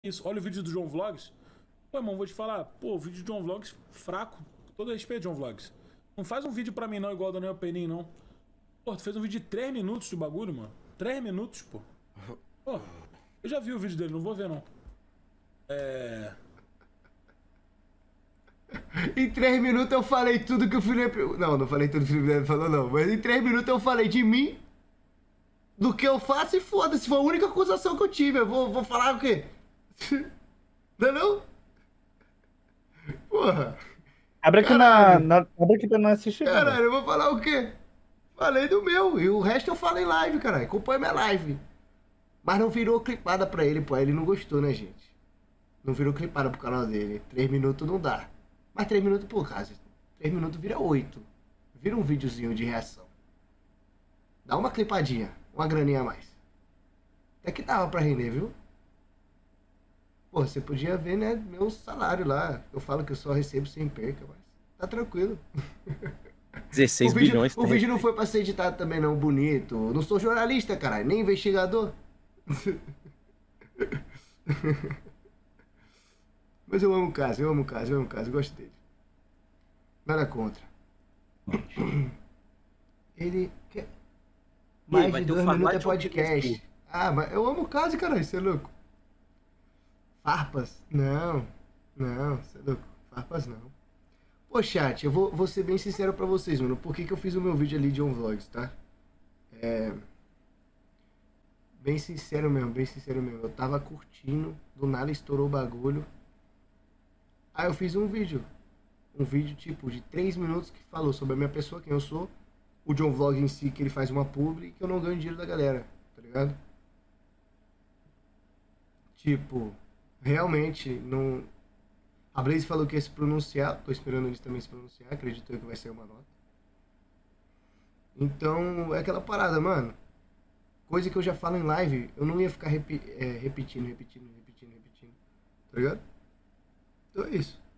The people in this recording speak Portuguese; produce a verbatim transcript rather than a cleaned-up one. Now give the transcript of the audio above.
isso. Olha o vídeo do João Vlogs. Pô, irmão, vou te falar. Pô, o vídeo do João Vlogs, fraco. Com todo respeito, João Vlogs. Não faz um vídeo pra mim não, igual o Daniel Penin, não. Pô, tu fez um vídeo de três minutos do bagulho, mano. três minutos, pô. Pô, eu já vi o vídeo dele, não vou ver, não. É... Em três minutos eu falei tudo que o Felipe... Não, não falei tudo que o Felipe falou, não. Mas em três minutos eu falei de mim, do que eu faço e foda-se. Foi a única acusação que eu tive. Eu vou, vou falar o quê? Não é não? Porra. Abre aqui na, na... Abre aqui pra não assistir. Caralho, cara. Eu vou falar o quê? Falei do meu. E o resto eu falo em live, caralho. Acompanha minha live. Mas não virou clipada pra ele, pô. Ele não gostou, né, gente? Não virou clipada pro canal dele. Três minutos não dá. Mas três minutos, por caso. Três minutos vira oito. Vira um videozinho de reação. Dá uma clipadinha. Uma graninha a mais. Até que dava pra render, viu? Pô, você podia ver, né, meu salário lá. Eu falo que eu só recebo sem perca, mas tá tranquilo. dezesseis o vídeo, bilhões. O vídeo não foi pra ser editado também, não, bonito. Não sou jornalista, caralho, nem investigador. Mas eu amo o caso, eu amo o caso, eu amo o caso, eu gosto dele. Nada contra. Ele quer... Mais de dois minutos é podcast. Ah, mas eu amo o caso, caralho, você é louco. Farpas? Não, não, você é louco. Farpas não. Pô, chat, eu vou, vou ser bem sincero pra vocês, mano. Por que que eu fiz o meu vídeo ali de On Vlogs, tá? É... Bem sincero mesmo, bem sincero mesmo. Eu tava curtindo, do nada estourou o bagulho. Aí eu fiz um vídeo. Um vídeo tipo de três minutos que falou sobre a minha pessoa, quem eu sou. O John Vlog em si, que ele faz uma publi e que eu não ganho dinheiro da galera, tá ligado? Tipo, realmente não... A Blaze falou que ia se pronunciar, tô esperando eles também se pronunciar, acredito eu que vai ser uma nota. Então, é aquela parada, mano. Coisa que eu já falo em live, eu não ia ficar repi é, repetindo, repetindo, repetindo, repetindo. Tá ligado? Então é isso.